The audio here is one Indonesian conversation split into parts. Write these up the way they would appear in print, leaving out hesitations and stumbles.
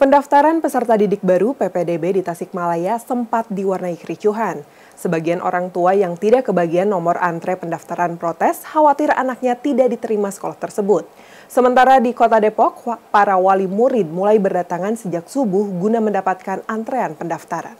Pendaftaran peserta didik baru PPDB di Tasikmalaya sempat diwarnai kericuhan. Sebagian orang tua yang tidak kebagian nomor antre pendaftaran protes khawatir anaknya tidak diterima sekolah tersebut. Sementara di Kota Depok, para wali murid mulai berdatangan sejak subuh guna mendapatkan antrean pendaftaran.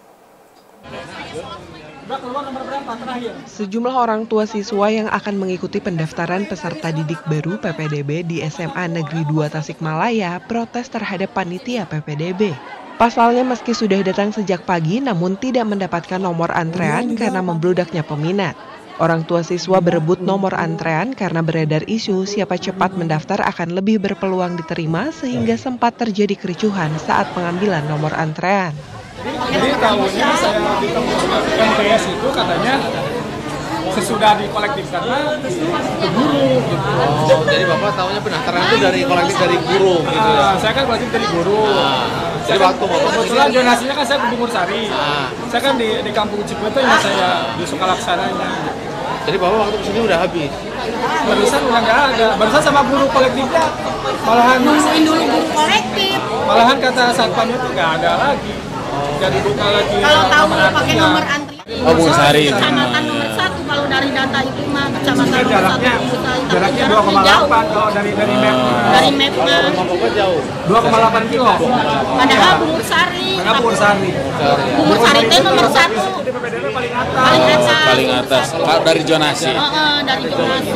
Sejumlah orang tua siswa yang akan mengikuti pendaftaran peserta didik baru PPDB di SMA Negeri 2 Tasikmalaya protes terhadap panitia PPDB. Pasalnya meski sudah datang sejak pagi namun tidak mendapatkan nomor antrean karena membludaknya peminat. Orang tua siswa berebut nomor antrean karena beredar isu siapa cepat mendaftar akan lebih berpeluang diterima sehingga sempat terjadi kericuhan saat pengambilan nomor antrean. Jadi tahunnya saya ditemu MTS itu katanya sesudah dikolektifkan ke guru gitu. Oh, jadi Bapak tahunya pendaftaran itu dari kolektif dari guru gitu ya? Saya kan kolektif dari guru. Jadi waktu Bapak kebetulan zonasinya kan saya di Bungur Sari. Saya kan di kampung Cipete yang saya di Sukalaksananya. Jadi Bapak waktu kesini udah habis? Barusan udah nggak ada. Barusan sama guru kolektifnya malahan nungguin dulu guru kolektif. Malahan kata satpam itu nggak ada lagi. Jadi buka lagi. Kalau tahu pakai nomor antrian. Oh, Bungur Sari. Kecamatan nomor 1 kalau dari data itu mah kecamatan nomor 1. Jaraknya 2,8 kalau dari map. Dari mapnya. Bapak jauh. 2,8 kilo. Padahal Bungur Sari. Bungur Sari. Bungur Sari itu nomor 1. Paling atas. Kalau dari zonasi. Dari zonasi.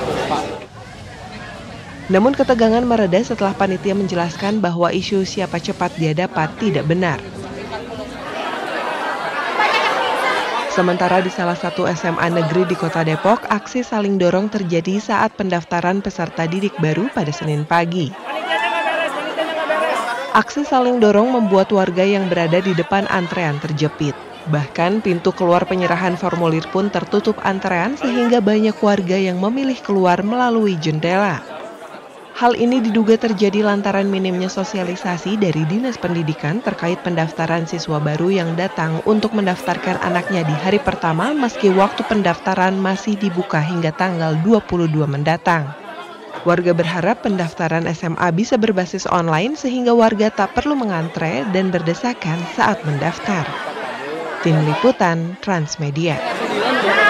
Namun ketegangan mereda setelah panitia menjelaskan bahwa isu siapa cepat dia dapat tidak benar. Sementara di salah satu SMA negeri di Kota Depok, aksi saling dorong terjadi saat pendaftaran peserta didik baru pada Senin pagi. Aksi saling dorong membuat warga yang berada di depan antrean terjepit. Bahkan pintu keluar penyerahan formulir pun tertutup antrean sehingga banyak warga yang memilih keluar melalui jendela. Hal ini diduga terjadi lantaran minimnya sosialisasi dari Dinas Pendidikan terkait pendaftaran siswa baru yang datang untuk mendaftarkan anaknya di hari pertama meski waktu pendaftaran masih dibuka hingga tanggal 22 mendatang. Warga berharap pendaftaran SMA bisa berbasis online sehingga warga tak perlu mengantre dan berdesakan saat mendaftar. Tim Liputan Transmedia.